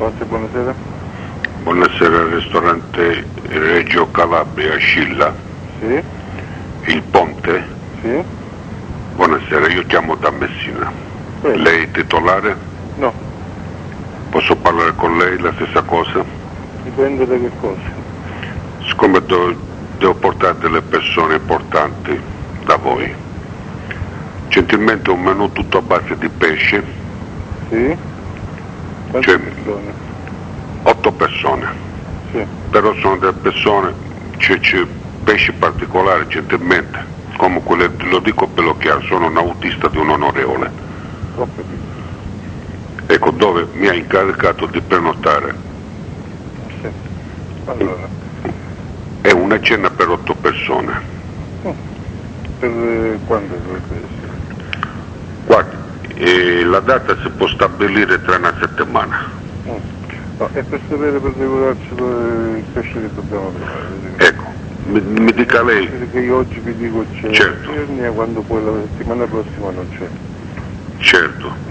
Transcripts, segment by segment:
Pronto, buonasera. Buonasera al ristorante Reggio Calabria, Scilla. Sì? Il Ponte? Sì? Buonasera, io chiamo da Messina. Prego. Lei è titolare? No, Posso parlare con lei la stessa cosa? dipende da che cosa. Siccome devo portare delle persone importanti da voi. Gentilmente un menù tutto a base di pesce, Sì? Quante Cioè- persone? 8 persone. Sì. Però sono delle persone, c'è pesci particolari, gentilmente. Comunque lo dico bello chiaro, sono un autista di un onorevole. Ho capito. Ecco, dove mi ha incaricato di prenotare. Sì. Allora, È una cena per 8 persone. per quando dovrebbe essere? Guardi, la data si può stabilire tra una settimana. No, è per sapere, per regolare il pesce che dobbiamo trovare. Ecco, mi dica lei. Perché io oggi vi dico c'è Certo. quando poi la settimana prossima non c'è. Certo.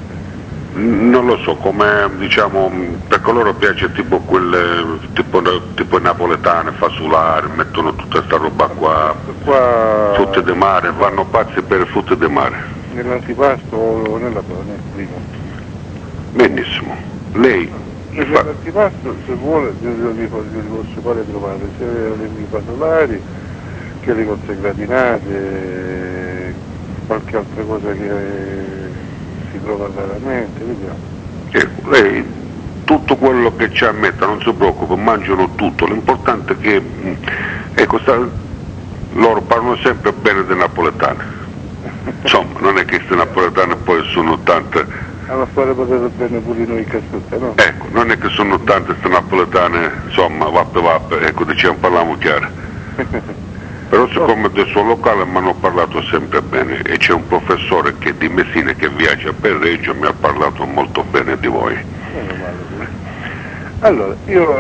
Non lo so, come diciamo, perché loro piace tipo quelle, tipo i napoletane, fasulari, mettono tutta sta roba qua, Qua frutti di mare, vanno pazzi per i frutti di mare. nell'antipasto o nel primo? Benissimo. Lei fa, Nell'antipasto, se vuole, io li posso fare trovare sia le fasolari che le cozze gratinate, qualche altra cosa che si trova raramente, vediamo. ecco, lei tutto quello che c'è a mettere, non si preoccupa, mangiano tutto, l'importante è che, ecco, loro parlano sempre bene dei napoletani. Insomma, non è che queste napoletane poi sono tante, Alla fare potete bene pure noi in Cascutta, no? ecco, non è che sono tante queste napoletane, insomma, vappe, ecco, diciamo, parliamo chiaro. Però siccome del suo locale mi hanno parlato sempre bene e c'è un professore che è di Messina che viaggia per Reggio, mi ha parlato molto bene di voi. Meno male, sì. Allora,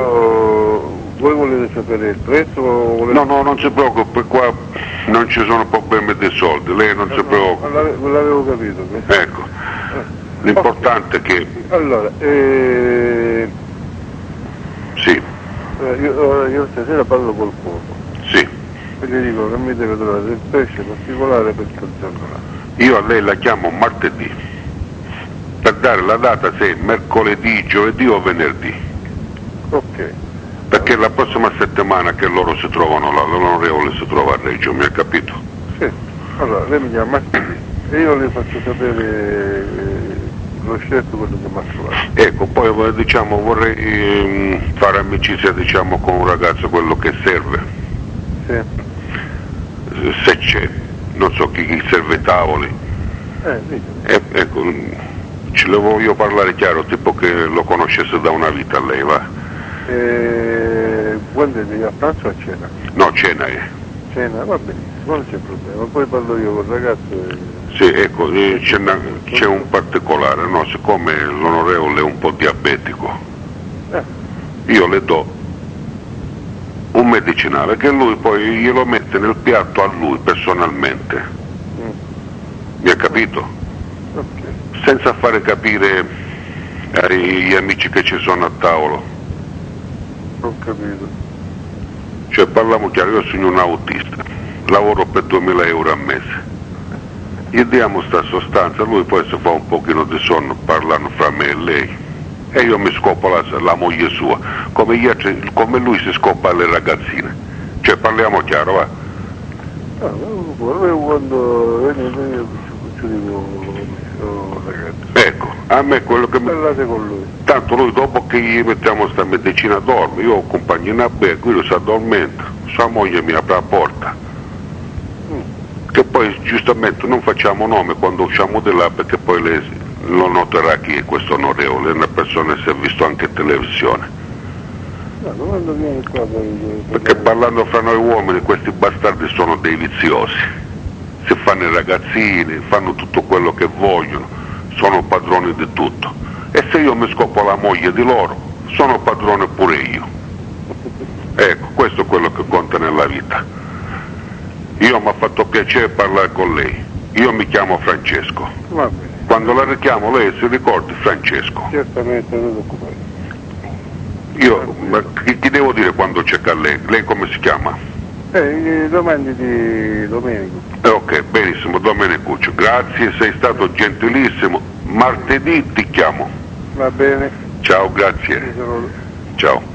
voi volete sapere il prezzo o volete... No, non si preoccupi, qua non ci sono problemi di soldi, lei non si preoccupi. L'avevo capito. Ecco, l'importante è che, Allora, sì, io stasera parlo col cuoco sì, e gli dico che mi deve trovare del pesce particolare per quel giorno là. io a lei la chiamo martedì, per dare la data se è mercoledì, giovedì o venerdì, Ok, perché la prossima settimana che loro si trovano là, l'onorevole si trova a Reggio, mi ha capito? sì. Allora, lei mi chiama martedì e io le faccio sapere lo scelto quello che mi ha trovato. Ecco, poi diciamo vorrei fare amicizia diciamo con un ragazzo quello che serve, Sì. se c'è, non so chi serve i tavoli, Ditemi. ecco, ce le voglio parlare chiaro, tipo che lo conoscesse da una vita lei, va? Quando è a pranzo o a cena? No, cena è. Cena, va benissimo, non c'è problema. Poi parlo io col ragazzo e... Sì, ecco, c'è un particolare, no? Siccome l'onorevole è un po' diabetico, io le do un medicinale che lui poi glielo mette nel piatto a lui personalmente, mi ha capito? Ok. Senza fare capire agli amici che ci sono a tavolo. Ho capito. Cioè parliamo chiaro, io sono un autista, lavoro per 2000 euro al mese, gli diamo sta sostanza, lui poi si fa un pochino di sonno parlando fra me e lei e io mi scopo la moglie sua, come lui si scopa alle ragazzine, cioè parliamo chiaro, va? Quando ci dico ragazzi, Ecco, a me quello che mi... parlate con lui. Tanto lui dopo che gli mettiamo sta medicina dorme, io ho compagnia a bere, lui si addormenta, sua moglie mi apre la porta. Che poi giustamente non facciamo nome quando usciamo di là perché poi lei lo noterà chi è questo onorevole, è una persona che si è visto anche in televisione. No, quando viene qua Perché parlando fra noi uomini questi bastardi sono dei viziosi, si fanno i ragazzini, fanno tutto quello che vogliono, sono padroni di tutto. E se io mi scopo la moglie di loro, sono padrone pure io. Ecco, questo è quello che conta nella vita. Io mi ha fatto piacere parlare con lei, io mi chiamo Francesco. Va bene. Quando la richiamo lei si ricordi Francesco. Certamente non preoccupare. ma chi devo dire quando c'è lei? Lei come si chiama? Domandi di Domenico. Ok, benissimo, Domenicuccio, grazie, sei stato gentilissimo. Martedì ti chiamo. Va bene. Ciao, grazie. Ciao.